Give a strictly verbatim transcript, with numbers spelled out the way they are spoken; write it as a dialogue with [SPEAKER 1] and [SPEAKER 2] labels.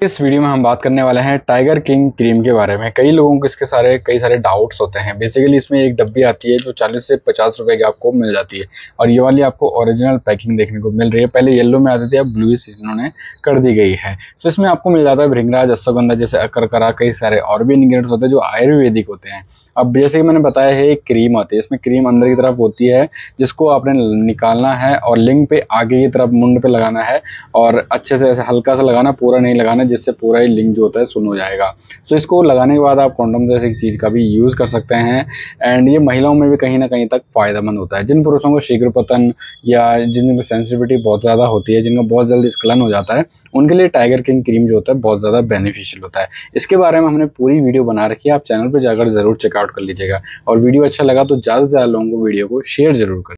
[SPEAKER 1] इस वीडियो में हम बात करने वाले हैं टाइगर किंग क्रीम के बारे में। कई लोगों को इसके सारे कई सारे डाउट्स होते हैं। बेसिकली इसमें एक डब्बी आती है जो चालीस से पचास रुपए की आपको मिल जाती है और ये वाली आपको ओरिजिनल पैकिंग देखने को मिल रही है। पहले येलो में आती थी, अब ब्लू इन्होंने कर दी गई है। तो इसमें आपको मिल जाता है भृंगराज, अश्वगंधा जैसे अकरकरा, कई सारे और भी इंग्रेडिएंट्स होते हैं जो आयुर्वेदिक होते हैं। अब जैसे कि मैंने बताया है, एक क्रीम आती है, इसमें क्रीम अंदर की तरफ होती है जिसको आपने निकालना है और लिंग पे आगे की तरफ मुंड पे लगाना है और अच्छे से ऐसे हल्का सा लगाना, पूरा नहीं लगाना, जिससे पूरा ही लिंग जो होता है सुन हो जाएगा। तो इसको लगाने के बाद आप कॉन्डम जैसी चीज़ का भी यूज़ कर सकते हैं एंड ये महिलाओं में भी कहीं ना कहीं तक फायदेमंद होता है। जिन पुरुषों को शीघ्र पतन या जिनमें सेंसिटिविटी बहुत ज़्यादा होती है, जिनका बहुत जल्दी स्खलन हो जाता है, उनके लिए टाइगर किंग क्रीम जो होता है बहुत ज़्यादा बेनिफिशियल होता है। इसके बारे में हमने पूरी वीडियो बना रखी है, आप चैनल पर जाकर जरूर चेकआउट कर लीजिएगा। और वीडियो अच्छा लगा तो ज़्यादा से ज़्यादा लोगों को वीडियो को शेयर जरूर करें।